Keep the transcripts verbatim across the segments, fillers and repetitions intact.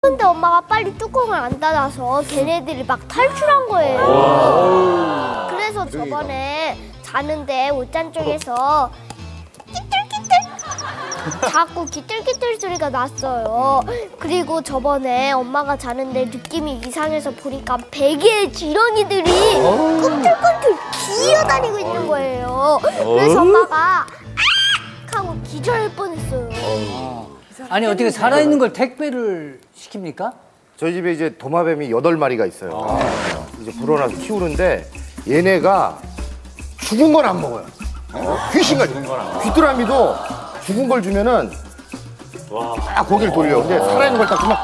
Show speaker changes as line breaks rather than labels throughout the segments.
근데 엄마가 빨리 뚜껑을 안 닫아서 걔네들이 막 탈출한 거예요. 그래서 저번에 자는데 옷장 쪽에서 끼뚤끼뚤 자꾸 끼뚤끼뚤 소리가 났어요. 그리고 저번에 엄마가 자는데 느낌이 이상해서 보니까 베개에 지렁이들이 꿈틀꿈틀 기어다니고 있는 거예요. 그래서 엄마가 악 하고 기절할 뻔했어요.
아니 어떻게 살아있는 걸 택배를 시킵니까?
저희 집에 이제 도마뱀이 여덟 마리가 있어요. 아. 이제 불어나서 키우는데 얘네가 죽은 건 안 먹어요. 어? 귀신같이. 귀뚜라미도 죽은 걸 주면은 딱 고개를 돌려. 근데 살아있는 걸 딱 주면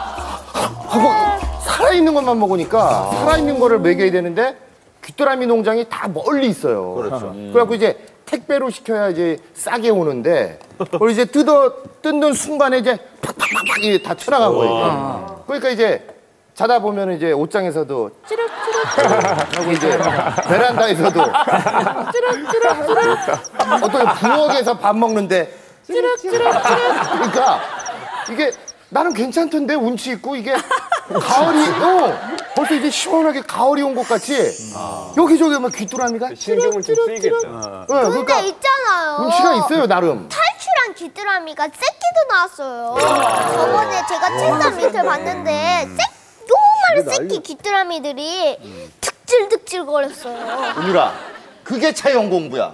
하고 살아있는 것만 먹으니까 살아있는 거를 먹여야 되는데 귀뚜라미 농장이 다 멀리 있어요. 그렇죠. 음. 그래갖고 이제 택배로 시켜야 이제 싸게 오는데 그걸 이제 뜯어 뜯는 순간에 이제 팍팍팍팍 이게 다 튀어나간 거예요. 그러니까 이제 자다 보면 이제 옷장에서도 찌릿찌릿 하고 이제 베란다에서도 찌릿찌릿 어떤 부엌에서 밥 먹는데 찌릿찌릿 그러니까 이게 나는 괜찮던데 운치 있고 이게 가을이 어 벌써 이제 시원하게 가을이 온 것 같이 여기저기 막 귀뚜라미가
신경을 좀 쓰이겠다.
네,
근데
그러니까
있잖아요.
운치가 있어요 나름.
탈출한 귀뚜라미가 새끼도 나왔어요. 저번에 제가 책상 밑을 봤는데 새, 요만한 새끼 귀뚜라미들이 득질득질 거렸어요.
은유라, 그게 자연 공부야.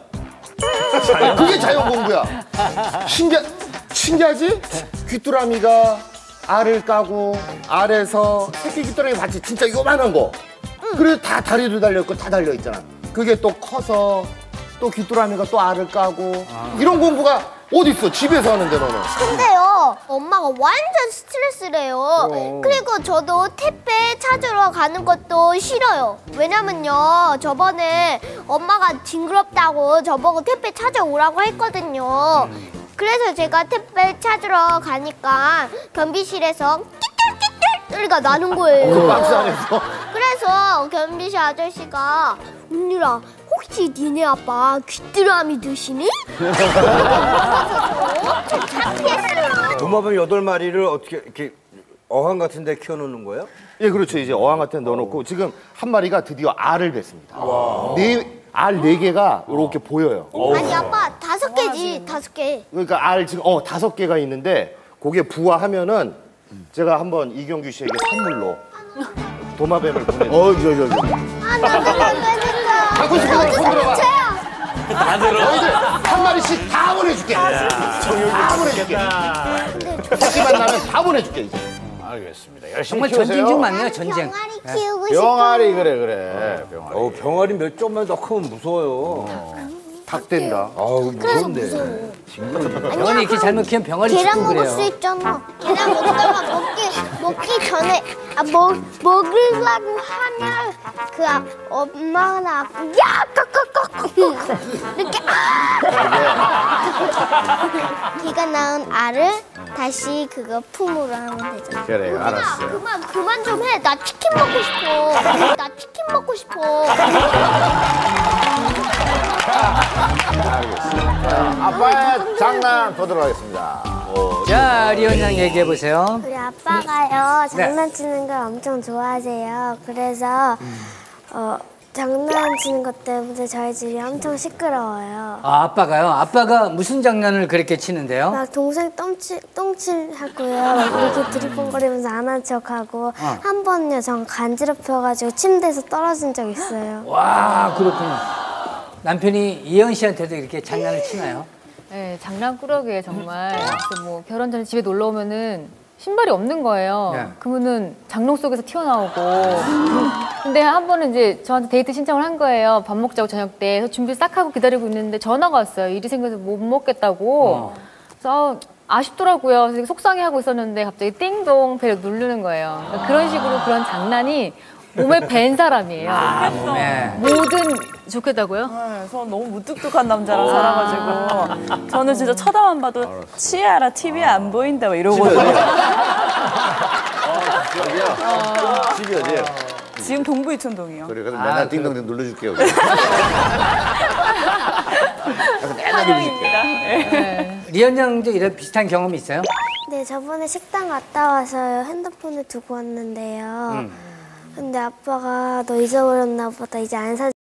그게 자연 공부야. 신기하, 신기하지? 귀뚜라미가 알을 까고 알에서 새끼 귀뚜라미 봤지? 진짜 요만한 거. 응. 그래서 다 다리도 달려있고 다 달려있잖아. 그게 또 커서 또 귀뚜라미가 또 알을 까고 아. 이런 공부가 어디 있어? 집에서 하는데 너는.
근데요, 엄마가 완전 스트레스래요. 어. 그리고 저도 택배 찾으러 가는 것도 싫어요. 왜냐면요, 저번에 엄마가 징그럽다고 저보고 택배 찾아오라고 했거든요. 음. 그래서 제가 택배 찾으러 가니까 변비실에서 끼뚤끼뚤 소리가 나는 거예요.
그 박스 안에서?
그래서 변비실 아저씨가 은유라, 혹시 니네 아빠 귀뚜라미 드시니? 엄청 창피했어요.
도마뱀 여덟 마리를 어떻게 이렇게 어항 같은 데 키워놓는 거예요?
예, 그렇죠. 이제 어항 같은 데 넣어놓고 지금 한 마리가 드디어 알을 뱄습니다. 네, 알 네 개가 이렇게 보여요.
아니 아빠 다섯 개지 다섯 개.
그러니까 알 지금 어 다섯 개가 있는데 거기에 부화하면은 제가 한번 이경규 씨에게 선물로 도마뱀을 보내. 어, 저, 저, 저.
아, 나도 빼니까.
갖고 싶은 거 손 들어봐.
다 들어.
너희들 한 마리씩 다 보내줄게. 다 보내줄게. 새끼만 나면 다 보내줄게 이제.
알겠습니다. 열심히
정말
키우세요.
전쟁 중 많네요, 전쟁.
병아리 키우고 싶어.
병아리 그래 그래. 병아리.
어, 병아리 몇 점만 더 크면 무서워요.
닭 된다.
아우
그래서
무서운데.
무서워.
병아리 이렇게 잘못 키우면 병아리
계란
죽고
먹을 수
그래요.
있잖아. 계란 먹다가 먹기 먹기 전에 아 먹 먹으려고 하면 그 아, 엄마나 야 꺽꺽꺽꺽 이렇게 아 걔가 낳은 알을 다시 그거 품으로 하면 되잖아.
그래 알았어.
그만 그만 좀 해. 나 치킨 먹고 싶어. 나 치킨 먹고 싶어.
아빠의 장난 보도록 하겠습니다.
자, 리온 양 얘기해 보세요.
우리 아빠가요 장난치는 걸 엄청 좋아하세요. 그래서 어, 장난치는 것 때문에 저희 집이 엄청 시끄러워요.
아, 아빠가요? 아빠가 무슨 장난을 그렇게 치는데요?
막 동생 똥칠, 똥칠하고요. 막 이렇게 드리번거리면서 안 한 척하고
어.
한 번요 전 간지럽혀가지고 침대에서 떨어진 적 있어요.
와, 그렇군요. 남편이 이현 씨한테도 이렇게 장난을 치나요?
네, 장난꾸러기에 정말. 그래서 뭐 결혼 전에 집에 놀러 오면은 신발이 없는 거예요.
네.
그러면은 장롱 속에서 튀어나오고. 근데 한 번은 이제 저한테 데이트 신청을 한 거예요. 밥 먹자고 저녁 때. 그래서 준비 싹 하고 기다리고 있는데 전화가 왔어요. 일이 생겨서 못 먹겠다고.
어.
그래서 아쉽더라고요. 그래서 속상해하고 있었는데 갑자기 띵동 벨을 누르는 거예요. 그러니까 그런 식으로 그런 장난이 몸에 밴 사람이에요.
아, 몸에.
뭐든 좋겠다고요?
네, 저는 너무 무뚝뚝한 남자랑 살아가지고 저는 진짜 쳐다만 봐도 치아라 티비에 안 보인다 막 이러거든요.
집이 어디예요?
지금 동부 이촌동이요.
그래 그래서
아,
맨날
그래.
띵동댕 눌러줄게요.
환영입니다.
리온 양도 이런 비슷한 경험이 있어요?
네, 저번에 식당 갔다 와서 핸드폰을 두고 왔는데요. 근데 아빠가 너 잊어버렸나 보다 이제 안 사.